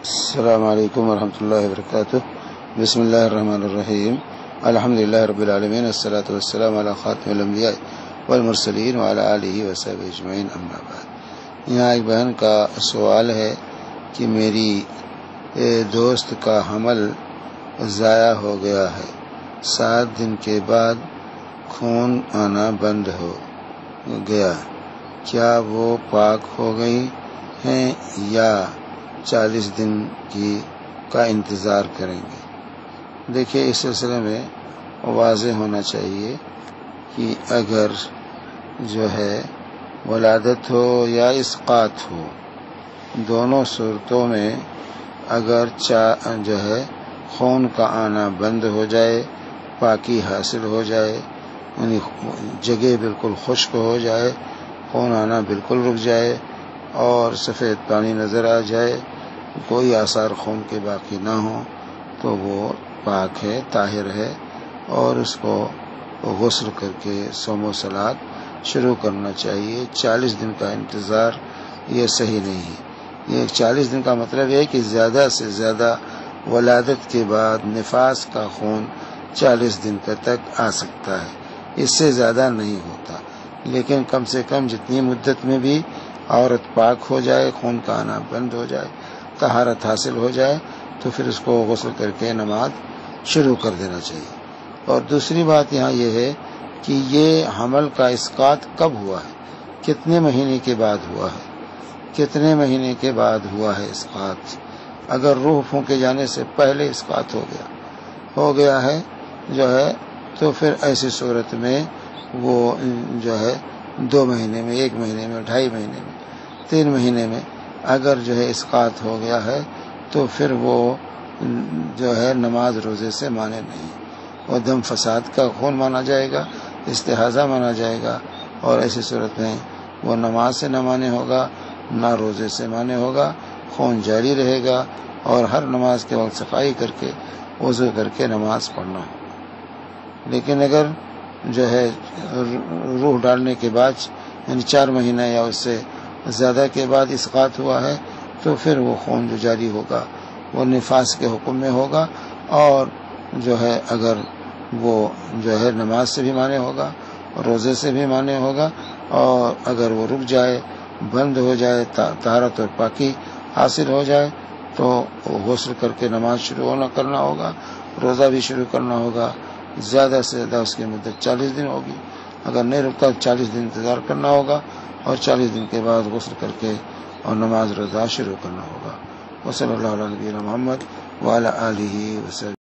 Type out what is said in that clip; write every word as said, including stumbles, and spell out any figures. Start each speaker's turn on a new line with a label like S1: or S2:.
S1: السلام علیکم ورحمۃ اللہ وبرکاتہ۔ بسم اللہ الرحمن الرحیم۔ الحمد للہ رب العالمین، والصلاة والسلام علی خاتم الانبیاء والمرسلین وعلی آلہ وصحبہ اجمعین، اما بعد۔ یہاں ایک بہن کا سوال ہے کہ میری دوست کا حمل ضائع ہو گیا ہے، سات دن کے بعد خون آنا بند ہو گیا، کیا وہ پاک ہو گئی ہیں یا چالیس دن کی کا انتظار کریں گے؟ دیکھیے، اس سلسلے میں واضح ہونا چاہیے کہ اگر جو ہے ولادت ہو یا اسقاط ہو، دونوں صورتوں میں اگر چا جو ہے خون کا آنا بند ہو جائے، پاکی حاصل ہو جائے، یعنی جگہ بالکل خشک ہو جائے، خون آنا بالکل رک جائے اور سفید پانی نظر آ جائے، کوئی آثار خون کے باقی نہ ہوں، تو وہ پاک ہے، طاہر ہے، اور اس کو غسل کر کے صوم و صلات شروع کرنا چاہیے۔ چالیس دن کا انتظار یہ صحیح نہیں ہے۔ یہ چالیس دن کا مطلب ہے کہ زیادہ سے زیادہ ولادت کے بعد نفاس کا خون چالیس دن تک آ سکتا ہے، اس سے زیادہ نہیں ہوتا، لیکن کم سے کم جتنی مدت میں بھی عورت پاک ہو جائے، خون کا آنا بند ہو جائے، طہارت حاصل ہو جائے، تو پھر اس کو غسل کر کے نماز شروع کر دینا چاہیے۔ اور دوسری بات یہاں یہ ہے کہ یہ حمل کا اسقاط کب ہوا ہے، کتنے مہینے کے بعد ہوا ہے، کتنے مہینے کے بعد ہوا ہے اسقاط۔ اگر روح پھونکے جانے سے پہلے اسقاط ہو گیا ہو گیا ہے جو ہے تو پھر ایسی صورت میں وہ جو ہے دو مہینے میں، ایک مہینے میں، ڈھائی مہینے میں، تین مہینے میں اگر جو ہے اسقاط ہو گیا ہے تو پھر وہ جو ہے نماز روزے سے مانے نہیں، وہ دم فساد کا خون مانا جائے گا، استحاضہ مانا جائے گا، اور ایسی صورت میں وہ نماز سے نہ مانے ہوگا، نہ روزے سے مانے ہوگا، خون جاری رہے گا، اور ہر نماز کے وقت صفائی کر کے وضو کر کے نماز پڑھنا ہوگا۔ لیکن اگر جو ہے روح ڈالنے کے بعد یعنی چار مہینہ یا اس سے زیادہ کے بعد اسقاط ہوا ہے تو پھر وہ خون جو جاری ہوگا وہ نفاس کے حکم میں ہوگا، اور جو ہے اگر وہ جو ہے نماز سے بھی مانے ہوگا، روزے سے بھی مانے ہوگا، اور اگر وہ رک جائے، بند ہو جائے، طہارت اور پاکی حاصل ہو جائے، تو غسل کر کے نماز شروع ہونا کرنا ہوگا، روزہ بھی شروع کرنا ہوگا۔ زیادہ سے زیادہ اس کی مدت چالیس دن ہوگی، اگر نہیں رکتا تو چالیس دن انتظار کرنا ہوگا، اور چالیس دن کے بعد غسل کر کے اور نماز روزہ شروع کرنا ہوگا۔ وصلی اللہ علیہ نبینا محمد وعلی آلہ وسلم۔